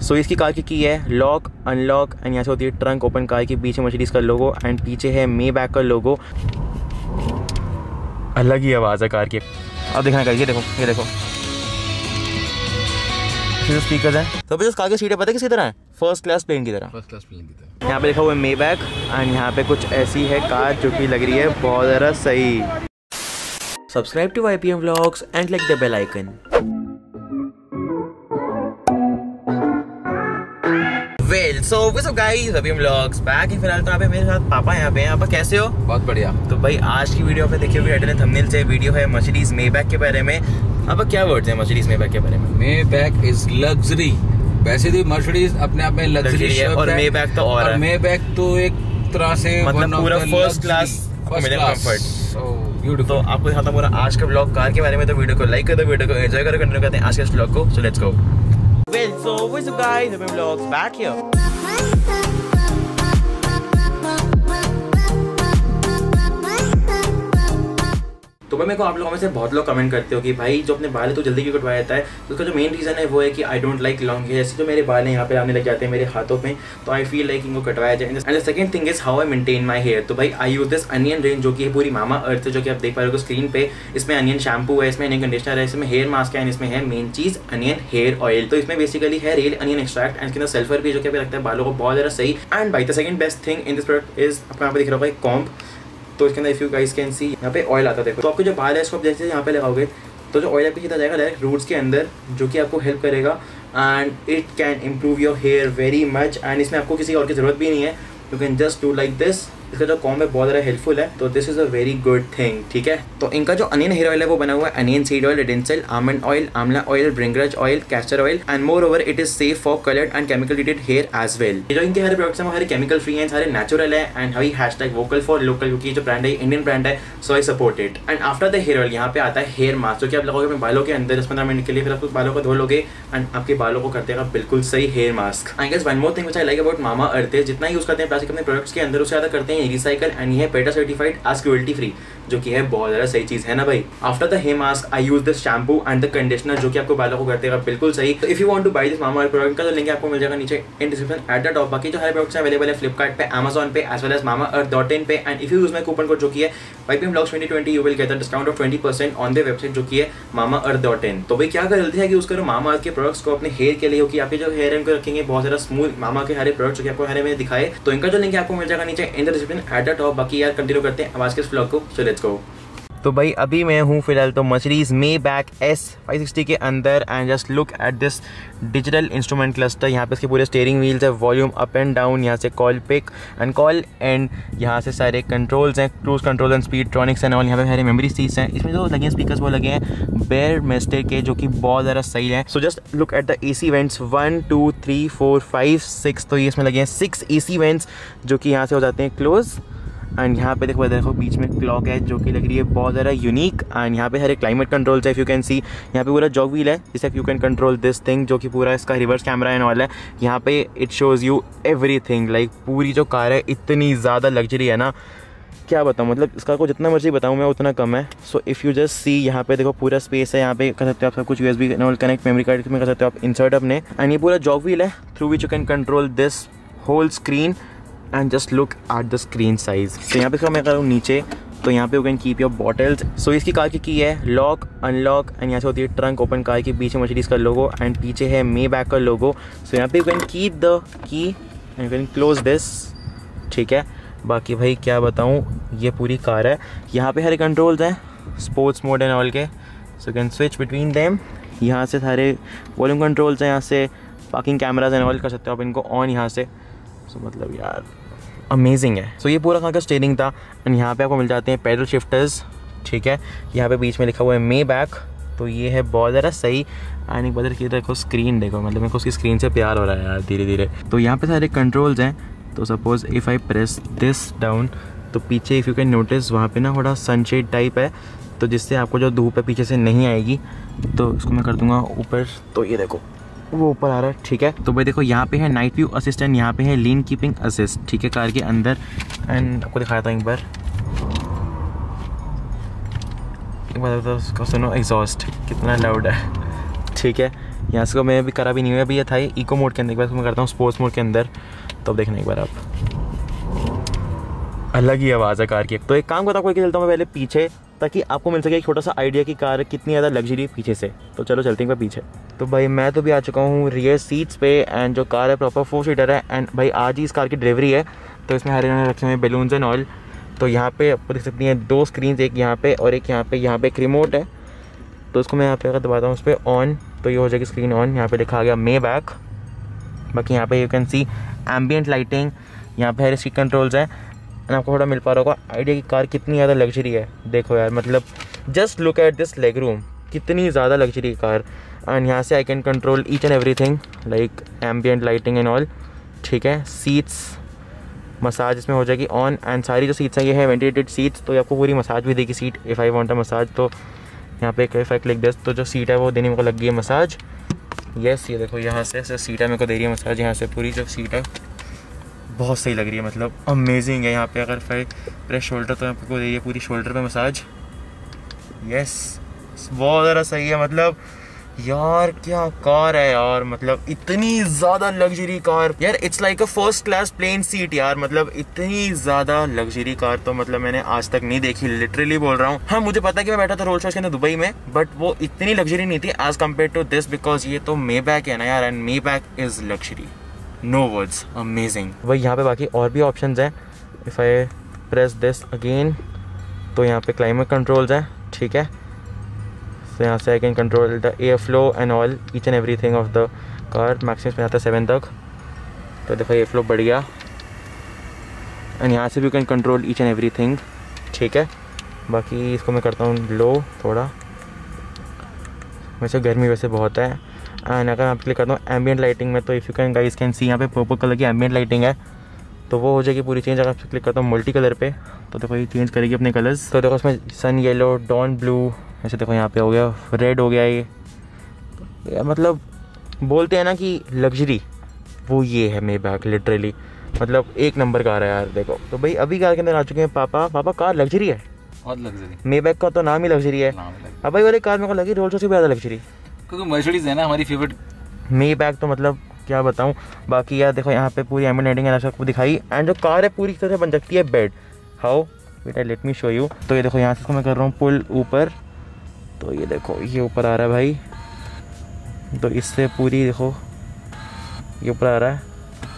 सो इसकी कार की है लॉक अनलॉक एंड यहाँ से होती है ट्रंक ओपन। कार के पीछे मर्सिडीज का लोगो एंड पीछे है मेबैक का लोगो। अलग ही आवाज़ है कार की। अब दिखाना कर, ये देखो स्पीकर है। तो जो कार की सीटें पता है किसी तरह है, फर्स्ट क्लास प्लेन की तरह। यहाँ पे लिखा हुआ है मेबैक एंड यहाँ पे कुछ ऐसी है कार जो कि लग रही है बहुत ज़्यादा सही। Subscribe to YPM vlogs and click the bell icon. Well so what's up guys, YPM vlogs back. फिलहाल तो यहाँ पे मेरे साथ पापा यहाँ पे हैं। पापा कैसे हो? बहुत बढ़िया। तो भाई आज की वीडियो पे देखिए टाइटल है, थंबनेल से वीडियो है मर्सिडीज मेबैक के बारे में। अब क्या वर्ड्स हैं मर्सिडीज मेबैक के बारे में? Maybach is luxury. वैसे भी मर्सिडीज अपने आप में लग्जरी है और मेबैक तो और मेबैक तो एक तरह से मतलब पूरा फर्स्ट क्लास कंफर्ट। तो आपको दिखाता हूं पूरा आज का व्लॉग कार के बारे में। तो वीडियो को लाइक कर दो, वीडियो को एंजॉय करो, कंटिन्यू करते हैं आज के इस व्लॉग को। So let's go. Well so what's up guys, YPM vlogs back here. तो भाई मेरे को आप लोगों में से बहुत लोग कमेंट करते हो कि भाई जो अपने बाल है तो जल्दी क्यों कटवाया जाता है। तो उसका जो मेन रीज़न है वो है कि I don't like long hair. जैसे जो मेरे बाल हैं यहाँ पे आने लग जाते हैं मेरे हाथों पे, तो आई फील लाइक इनको कटवाया जाए। And the second thing is how I maintain my hair. तो भाई I use this onion range जो कि है पूरी मामा अर्थ है, जो कि आप देख पा रहे हो स्क्रीन पे। इसमें अनियन शैम्पू है, इसमें अनियन कंडीशनर है, इसमें हेयर मास्क है, इसमें है मेन चीज़ अनियन हेयर ऑयल। तो इसमें बेसिकली है रियल अनियन एक्सट्रैक्ट एंड इसके अंदर सल्फर भी, जो कि लगता है बालों को बहुत ज़्यादा सही। And by the second best thing in this product is आपको यहाँ पे दिख रहा होगा कॉम्ब। तो इसके अंदर if you guys can see यहाँ पे ऑयल आता है। देखो तो आपके जो बाल है इसको आप जैसे यहाँ पे लगाओगे तो जो ऑयल आपके सीधा जाएगा डायरेक्ट रूट्स के अंदर, जो कि आपको हेल्प करेगा and it can improve your hair very much. And इसमें आपको किसी और की ज़रूरत भी नहीं है, you can just do like this. इसका जो कॉम्ब है बहुत ज़्यादा हेल्पफुल है, तो this is a very good thing. ठीक है, तो इनका जो अनियन हेयर ऑयल है वो बना हुआ है onion seed oil, Redensyl, almond oil, amla oil, bhringraj oil, castor oil and moreover it is safe for coloured and chemical treated hair as well. जो इनके हर प्रोडक्ट्स हैं वो हर केमिकल फ्री हैं, सारे नेचुरल है एंड हवी हैशटैग वोकल फॉर लोकल, क्योंकि जो ब्रांड है इंडियन ब्रांड है, so I support it. And after the hair oil यहाँ पे आता है हेयर मास्क, जो कि आप लगाओगे अपने बालों के अंदर 10-15 मिनट के लिए, फिर आप बालों को धो लोगे एंड आपके बालों को कर देगा बिल्कुल सही hair mask. I guess one more thing which I like about Mama Earth है, जितना यूज करते हैं प्लास्टिक अपने प्रोडक्ट्स के अंदर, उससे ज़्यादा करते हैं रिसाइकल एंड ये PETA certified as cruelty free, जो कि है बहुत ज़्यादा सही चीज़ है ना भाई। After the hair mask I use this shampoo and the conditioner, जो कि आपको बालों को कर देगा बिल्कुल सही। तो if you want to buy this Mama Earth product का तो लिंक आपको मिल जाएगा नीचे in description at the top. बाकी जो हर प्रोडक्ट्स अवेलेबल है फ्लिपकार्ट पे, अमेजॉन पे एज वेल एज mamaearth.in पे। And if you use my coupon code जो कि है YPM Vlogs 2020 you will get a discount of 20% on the website, जो कि है mamaearth.in। तो भाई क्या कर जल्दी है कि यूज करो मामा अर्थ के प्रोडक्ट्स को अपने हेयर के लिए, क्योंकि आपके जो हेयर है उनको रखेंगे बहुत ज़्यादा स्मूथ। मामा के हरे प्रोडक्ट्स जो कि आपको हरे में दिखाए, तो इनका जो लिंक है आपको मिल जाएगा नीचे in the description at the top. बाकी यार कंटिन्यू करते हैं आज के इस व्लॉग को, सो लेट्स गो। तो भाई अभी मैं हूँ फिलहाल तो मर्सिडीज मेबैक S560 के अंदर and just look at this digital instrument cluster. यहाँ पे इसके पूरे स्टीयरिंग व्हील्स है, वॉल्यूम अप एंड डाउन, यहाँ से call pick and call end यहाँ से सारे कंट्रोल्स हैं, cruise control and speedtronics and all. यहाँ पे सारे मेमोरी सीट्स हैं। इसमें जो लगे हैं स्पीकर्स वो लगे हैं बेयर मेस्टर के, जो कि बहुत ज़्यादा सही है। So just look at the AC vents 1 2 3 4 5 6। तो ये इसमें लगे हैं 6 AC वेंट्स, जो कि यहाँ से हो जाते हैं क्लोज। एंड यहाँ पे देखो बीच में क्लॉक है, जो कि लग रही है बहुत ज़्यादा यूनिक। एंड यहाँ पे सारे क्लाइमेट कंट्रोल्स है, इफ़ यू कैन सी। यहाँ पे पूरा जॉग व्हील है, जिससे you can control this thing, जो कि पूरा इसका रिवर्स कैमरा एंड ऑल है। यहाँ पे it shows you everything. Like पूरी जो कार है इतनी ज़्यादा लग्जरी है ना, क्या बताऊँ, मतलब इसका को जितना मर्जी बताऊँ मैं उतना कम है। So if you just see, यहाँ पे देखो पूरा स्पेस है, यहाँ पे कर सकते हो आप सब कुछ USB कनेक्ट, मेमोरी कार्ड में कर सकते हो आप इंसर्ट अपने। एंड ये पूरा जॉग व्हील है through which you can control this whole screen and just look at the screen size. तो यहाँ पे मैं करूँ नीचे, तो यहाँ पे you can keep your bottles. So इसकी कार की है लॉक अनलॉक एंड यहाँ से होती है ट्रंक ओपन। कार के पीछे मर्सिडीज का लोगो एंड पीछे है मेबैक का लोगो। सो यहाँ पे you can keep the key and you can close this. ठीक है, बाकी भाई क्या बताऊँ, ये पूरी कार है। यहाँ पे सारे कंट्रोल्स हैं स्पोर्ट्स मोड एंड ऑल के, so can switch between them. यहाँ से सारे वॉल्यूम कंट्रोल्स हैं, यहाँ से पार्किंग कैमराज एंड ऑल कर सकते हो आप इनको ऑन यहाँ से। सो मतलब यार अमेजिंग है। सो ये पूरा कार का स्टीयरिंग था एंड यहाँ पे आपको मिल जाते हैं पैडल शिफ्टर्स। ठीक है, यहाँ पे बीच में लिखा हुआ है मेबैक, तो ये है बहुत ज़्यादा सही। एंड एक बार देखो स्क्रीन देखो, मतलब मेरे को उसकी स्क्रीन से प्यार हो रहा है यार धीरे धीरे। तो यहाँ पे सारे कंट्रोल्स हैं। तो suppose if I press this down, तो पीछे इफ़ यू कैन नोटिस वहाँ पे ना थोड़ा सनशेड टाइप है, तो जिससे आपको जो धूप है पीछे से नहीं आएगी। तो इसको मैं कर दूँगा ऊपर, तो ये देखो वो ऊपर आ रहा है। ठीक है, तो भाई देखो यहाँ पे है नाइट व्यू असिस्टेंट, यहाँ पे है लीन कीपिंग असिस्ट। ठीक है, कार के अंदर। एंड आपको दिखाया था एक बार उसका सुनो एग्जॉस्ट कितना लाउड है। ठीक है, यहाँ से मैं भी करा भी नहीं हुआ अभी, ये था इको मोड के अंदर, एक बार मैं करता हूँ स्पोर्ट्स मोड के अंदर, तो अब देखना एक बार आप, अलग ही आवाज़ है कार की। तो एक काम करता हूँ, कोई चलता हूँ मैं पहले पीछे, ताकि आपको मिल सके एक छोटा सा आइडिया कि कार कितनी ज़्यादा लग्जरी पीछे से। तो चलो चलते हैं पीछे। तो भाई मैं तो भी आ चुका हूँ रियर सीट्स पे, एंड जो कार है प्रॉपर 4 सीटर है, एंड भाई आज ही इस कार की डिलीवरी है, तो इसमें हर इन्होंने रखे हुए हैं बैलून्स एंड ऑल। तो यहाँ पे आपको देख सकती हैं 2 स्क्रीन, एक यहाँ पे और एक यहाँ पे एक रिमोट है। तो उसको मैं यहाँ पे अगर दबाता हूँ उस पर ऑन, तो ये हो जाएगी स्क्रीन ऑन। यहाँ पे लिखा गया मेबैक। बाकी यहाँ पे you can see ambient lighting, यहाँ पे हर सीट कंट्रोल्स हैं, एंड आपको थोड़ा मिल पा रहा होगा आइडिया की कार कितनी ज़्यादा लग्जरी है। देखो यार, मतलब just look at this leg room, कितनी ज़्यादा लग्जरी कार। एंड यहाँ से I can control each and everything like ambient lighting and all. ठीक है, सीट्स मसाज इसमें हो जाएगी ऑन, एंड सारी जो सीट्स हैं ये है वेंटिलेटेड सीट्स, तो आपको पूरी मसाज भी देगी seat if I want a massage. तो यहाँ पे इफ आई क्लिक दिस, तो जो सीट है वो देने को लग गई है मसाज। यस, ये देखो यहाँ से सीट है मेरे को दे रही है मसाज, यहाँ से पूरी जो सीट है बहुत सही लग रही है, मतलब अमेजिंग है। यहाँ पे अगर प्रेस शोल्डर, तो आपको दे रही है पूरी शोल्डर पे मसाज। यस, बहुत ज़्यादा सही है। मतलब यार क्या कार है यार, मतलब इतनी ज़्यादा लग्जरी कार यार, it's like a first class plane seat यार, मतलब इतनी ज़्यादा लग्जरी कार तो मतलब मैंने आज तक नहीं देखी, लिटरली बोल रहा हूँ। हाँ, मुझे पता है कि मैं बैठा था रोल्स रॉयस के अंदर दुबई में, बट वो इतनी लग्जरी नहीं थी as compare to this, because ये तो मेबैक है ना यार, and Maybach is luxury, no words, amazing. वही यहाँ पे बाकी और भी ऑप्शंस हैं। If I press this again, तो यहाँ पे क्लाइमेट कंट्रोल्स हैं। ठीक है, तो यहाँ से I can control the air flow and all each and everything of the car. Maximum में आता है 7 तक, तो देखो एयर फ्लो बढ़ गया, एंड यहाँ से भी can control each and everything. ठीक है, बाकी इसको मैं करता हूँ लो थोड़ा, वैसे गर्मी वैसे बहुत है। एंड अगर आप क्लिक करता हूँ एम्बियंट लाइटिंग में, तो if you can guys can see, यहाँ पे पर्पल कलर की एम्बियंट लाइटिंग है, तो वो हो जाएगी पूरी चेंज। अगर आप क्लिक करता हूँ मल्टी कलर पे, तो देखो ये चेंज करेगी अपने कलर्स। तो देखो उसमें सन येलो, डॉन ब्लू, ऐसे देखो यहाँ पे हो गया रेड हो गया ये मतलब बोलते हैं ना कि लग्जरी, वो ये है मेबैक, लिटरली मतलब एक नंबर कार है यार। देखो तो भाई अभी कार के अंदर आ चुके हैं पापा कार लग्जरी है, बहुत लग्जरी। मेबैक का तो नाम ही लग्जरी है। अब भाई वाली कार मेरे को लगी रोल्स रॉयस से भी ज़्यादा लग्जरी, क्योंकि मर्सिडीज है ना हमारी फेवरेट। मेबैक तो मतलब क्या बताऊँ। बाकी यार देखो यहाँ पे पूरी एम्बियंट लाइटिंग है आपको दिखाई, एंड जो कार है पूरी तरह से बन सकती है बेड। हाउ, बेटा लेट मी शो यू। तो ये देखो यहाँ से इसको मैं कर रहा हूँ पुल ऊपर, तो ये देखो ये ऊपर आ रहा है भाई, तो इससे पूरी देखो ये ऊपर आ रहा है,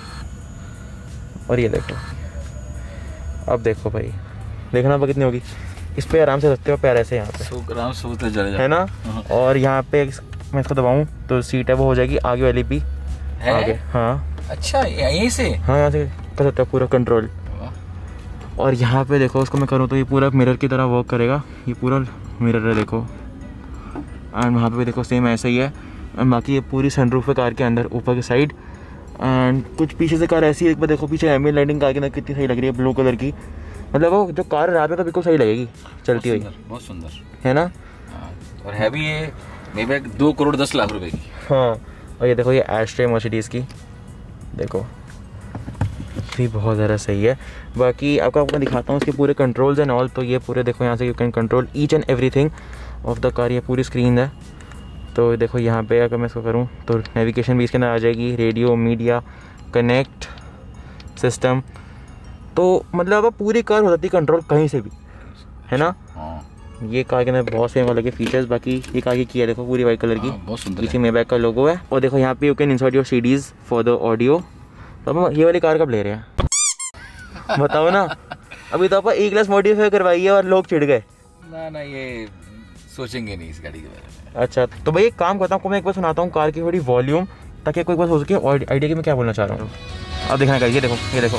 और ये देखो अब देखो भाई, देखना अब कितनी होगी। इस पे आराम से रखते हो पैर ऐसे यहाँ पे, आराम से चले है ना। और यहाँ पे मैं इसको दबाऊँ तो सीट है वो हो जाएगी आगे वाली भी आगे। हाँ अच्छा, यहीं से, हाँ यहाँ से कर सकते हो पूरा कंट्रोल। और यहाँ पे देखो उसको मैं करूँ तो ये पूरा मिरर की तरह वर्क करेगा, ये पूरा मिरर है देखो, एंड वहाँ पे भी देखो सेम ऐसा ही है। एंड बाकी ये पूरी सनरूफ है कार के अंदर ऊपर की साइड, एंड कुछ पीछे से कार ऐसी है, एक बार देखो पीछे एम्बियंट लाइटिंग कार के अंदर कितनी सही लग रही है, ब्लू कलर की, मतलब वो जो कार रात में तो बिल्कुल सही लगेगी चलती हुई, बहुत सुंदर है ना। और है भी ये मेबैक 2 करोड़ 10 लाख रुपए की। हाँ, और ये देखो ये एस्ट्रे मर्सिडीज़ की देखो भी बहुत ज़्यादा सही है। बाकी आपको दिखाता हूँ इसके पूरे कंट्रोल्स एंड ऑल। तो ये पूरे देखो यहाँ से you can control each and everything of the car, ये पूरी स्क्रीन है। तो देखो यहाँ पे अगर मैं इसको करूँ तो नेविगेशन भी इसके अंदर आ जाएगी, रेडियो, मीडिया, कनेक्ट सिस्टम, तो मतलब अब पूरी कार हो जाती है कंट्रोल कहीं से भी, है ना। ये कार के अंदर बहुत से अलग के फीचर्स। बाकी ये कार की है देखो पूरी वाइट कलर की, बहुत सुंदर, पीछे मेबैक का लोगो है। और देखो यहाँ पे you can insert your CDs for the audio. तो हम ये वाली कार कब ले रहे हैं बताओ ना। अभी तो आप E-Class मॉडिफाई करवाई है और लोग चिढ़ गए ना, ये सोचेंगे नहीं इस गाड़ी के बारे में। अच्छा, तो भाई एक काम करता हूँ, मैं एक बार सुनाता हूँ कार की थोड़ी वॉल्यूम, ताकि कोई बात हो सके आइडिया की मैं क्या बोलना चाह रहा हूँ। अब देखना है, ये देखो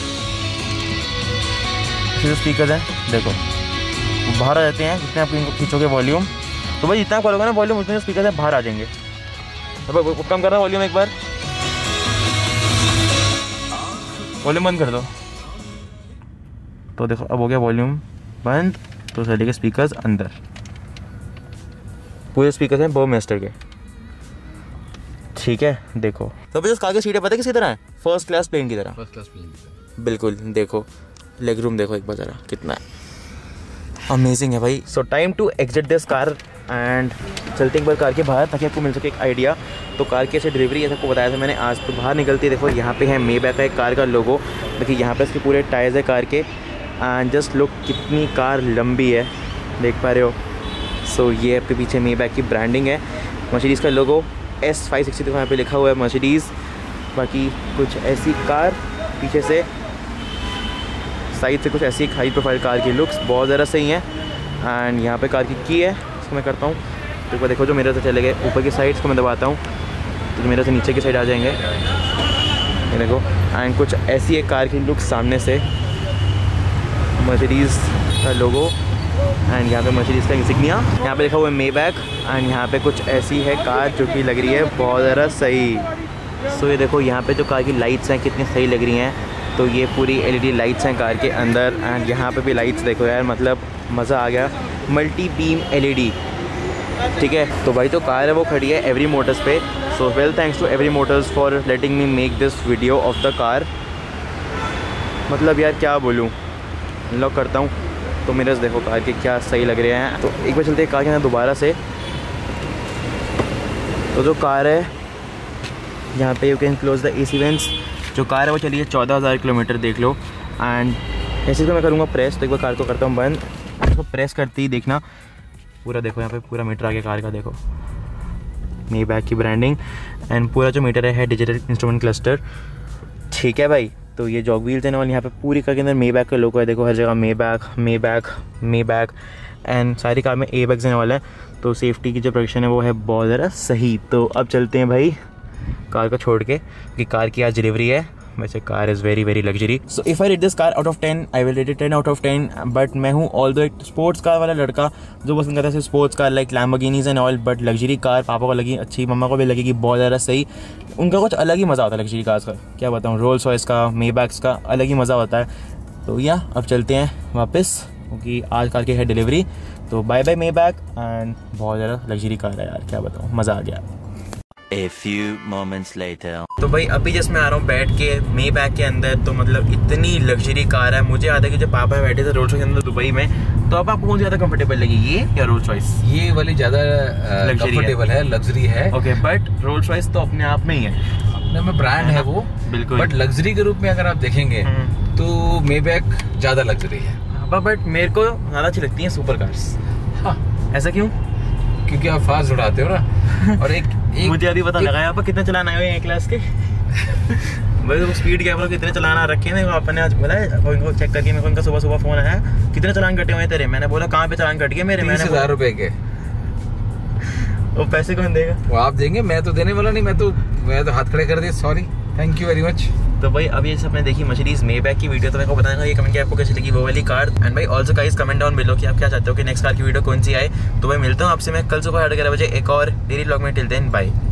स्पीकर हैं देखो, बाहर आ जाते हैं जितने आप इनको खींचोगे वॉल्यूम, तो भाई जितना आप करोगे ना वॉल्यूम उतने स्पीकर हैं बाहर आ जाएंगे। तो कम करना वॉल्यूम, एक बार वॉल्यूम बंद कर दो, तो देखो अब हो गया वॉल्यूम बंद, तो चले गए स्पीकर्स अंदर, पूरे स्पीकर्स हैं बर्गमेस्टर के। ठीक है, देखो तो भाई कार की सीटें पता है किसी तरह है, फर्स्ट क्लास प्लेन की तरह, बिल्कुल। देखो लेग रूम देखो एक बार ज़रा कितना है, अमेजिंग है भाई। So time to exit this car and चलते एक बार कार के बाहर ताकि आपको मिल सके एक आइडिया। तो कार की ऐसे डिलीवरी ऐसा आपको बताया था मैंने आज। तो बाहर निकलती है, देखो यहाँ पे है मेबैक का एक कार का लोगो। देखिए यहाँ पे इसके पूरे टायर्स है कार के एंड जस्ट लुक कितनी कार लंबी है, देख पा रहे हो। सो ये आपके पीछे मेबैक की ब्रांडिंग है, मर्सिडीज़ का लोगो S560 देखो यहाँ पे लिखा हुआ है मर्सिडीज़। बाकी कुछ ऐसी कार पीछे से साइड से कुछ ऐसी हाई प्रोफाइल कार की लुक्स बहुत ज़्यादा सही हैं। एंड यहाँ पे कार की है, इसको मैं करता हूँ तो एक बार देखो जो मेरे से चले गए ऊपर की साइड, इसको मैं दबाता हूँ तो मेरे से नीचे की साइड आ जाएंगे, ये देखो। एंड कुछ ऐसी एक कार की लुक सामने से, मर्सिडीज़ का लोगो एंड यहाँ पे मर्सिडीज़ का इंसिग्निया, यहाँ पे लिखा हुआ है मेबैक। एंड यहाँ पे कुछ ऐसी है कार जो कि लग रही है बहुत ज़्यादा सही। सो ये देखो यहाँ पे जो कार की लाइट्स हैं कितनी सही लग रही हैं। तो ये पूरी LED लाइट्स हैं कार के अंदर एंड यहाँ पे भी लाइट्स देखो यार, मतलब मज़ा आ गया, मल्टी बीम LED, ठीक है। तो भाई तो कार है वो खड़ी है एवरी मोटर्स पे। So well thanks to Every Motors for letting me make this video of the car. मतलब यार क्या बोलूँ, अनलॉक करता हूँ तो मिरर्स देखो कार के क्या सही लग रहे हैं। तो एक बार चलते हैं कार के अंदर दोबारा से। तो जो कार है यहाँ पे you can close the AC vents. जो कार है वो चली है 14,000 किलोमीटर, देख लो। एंड ऐसे तो मैं करूँगा प्रेस, तो एक बार कार को करता हूँ बंद, इसको प्रेस करती ही देखना पूरा देखो यहाँ पे पूरा मीटर आ गया कार का, देखो मेबैक की ब्रांडिंग एंड पूरा जो मीटर है डिजिटल इंस्ट्रूमेंट क्लस्टर, ठीक है भाई। तो ये जॉग व्हील्स हैं और यहाँ पे पूरी कार के अंदर मेबैक का लोगो है, देखो हर जगह मेबैक मेबैक मेबैक। एंड सारी कार में एयरबैग्स देने वाला है, तो सेफ्टी की जो प्रोटेक्शन है वो है बहुत ज़्यादा सही। तो अब चलते हैं भाई कार को छोड़ के, क्योंकि कार की आज डिलीवरी है। वैसे car is very very luxury. So if I rate this car out of 10 I will rate it 10 out of 10। But मैं हूँ ऑल द एक स्पोर्ट्स कार वाला लड़का जो पसंद करता है sports car like Lamborghinis and all. But luxury car पापा को लगी अच्छी, मम्मा को भी लगेगी बहुत ज़्यादा सही। उनका कुछ अलग ही मज़ा होता है लग्जरी कार्स का, क्या बताऊँ, रोल्स रॉयस का, मेबैक्स का अलग ही मज़ा होता है। तो या अब चलते हैं वापस, क्योंकि आज कार की है डिलीवरी। तो बाय बाय मेबैक एंड बहुत ज़्यादा लग्जरी कार है यार, क्या बताऊँ, मज़ा आ गया। A few moments later. तो भाई अभी जस्ट मैं आ रहा हूँ बैठ के मेबैक के अंदर। तो मतलब इतनी लग्जरी कार है, मुझे याद है कि जब पापा बैठे थे रोल्स रॉयस के अंदर दुबई में, तो अब आपको कौन सी ज़्यादा कंफर्टेबल लगी, ये या रोल्स रॉयस? ये वाली ज्यादा कंफर्टेबल है, लग्जरी है। ओके, बट रोल्स रॉयस तो अपने आप में ही है, अपने में ब्रांड है वो, बिल्कुल। बट लग्जरी के रूप में अगर आप देखेंगे तो मेबैक ज्यादा लग्जरी है। बट मेरे को ज़्यादा अच्छी लगती है सुपर कार्स। हाँ, ऐसा क्यों? क्योंकि आप फास्ट उड़ाते हो ना। और एक मुझे अभी पता लगा यहाँ पर कितने चलाना है क्लास के भाई तो स्पीड कैमरा कितने चलाना रखे हैं। आपने आज बोला है चेक करके, मेरे को उनका सुबह सुबह फोन आया, कितने चलान कटे हुए तेरे? मैंने बोला कहाँ पे चलान कट गए मेरे? 30,000 रुपए के। वो पैसे कौन देगा? वो आप देंगे, मैं तो देने वाला नहीं, मैं तो हाथ खड़े कर दिए, sorry, thank you very much. तो भाई अभी जैसे आपने देखी मर्सिडीज मेबैक की वीडियो, तो मेरे को बताना ये कमेंट किया आपको कैसी लगी वो वाली कार। एंड भाई also guys comment down below कि आप क्या चाहते हो कि नेक्स्ट कार की वीडियो कौन सी आए। तो भाई मिलता हूँ आपसे मैं कल सुबह 8:30 बजे एक और डेली व्लॉग में। Till then bye.